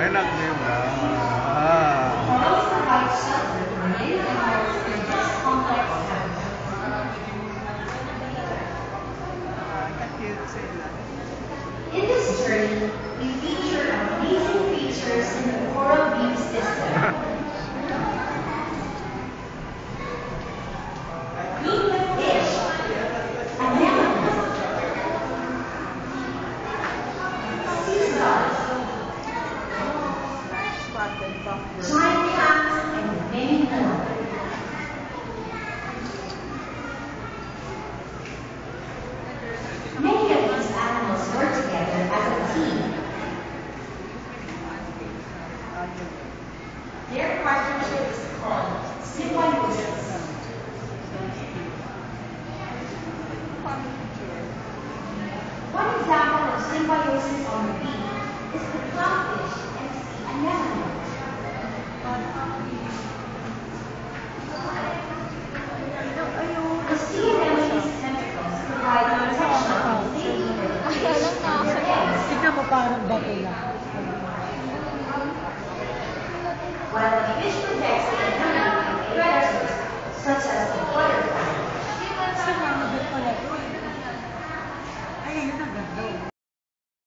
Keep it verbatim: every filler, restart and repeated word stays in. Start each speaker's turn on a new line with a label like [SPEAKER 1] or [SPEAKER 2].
[SPEAKER 1] enak nih, Mbak.
[SPEAKER 2] Corals provide shelter for many animals in this complex habitat. In this journey, we feature amazing features in the coral reef system. Greenland fish, anemones, sea stars, giant crabs, and many more. Many of these animals work together as a team. Their partnership is called symbiosis. One example of symbiosis on the reef is the clownfish and sea anemone. The sea anemone's tentacles provide protection and safety for the fish and their eggs.
[SPEAKER 3] Tignan mo parang bato lang.
[SPEAKER 2] While the fish protects the